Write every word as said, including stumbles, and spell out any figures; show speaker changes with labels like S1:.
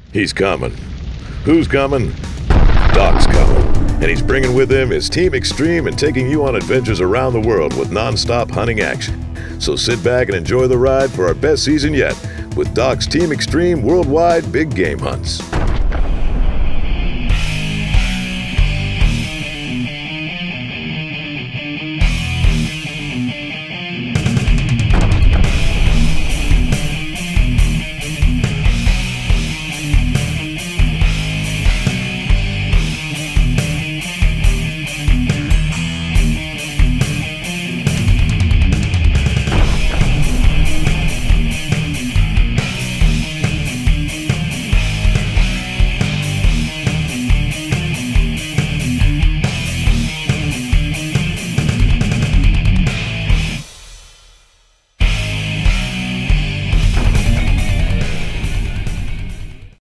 S1: He's coming. Who's coming? Doc's coming. And he's bringing with him his Team Extreme and taking you on adventures around the world with non-stop hunting action. So sit back and enjoy the ride for our best season yet with Doc's Team Extreme Worldwide Big Game Hunts.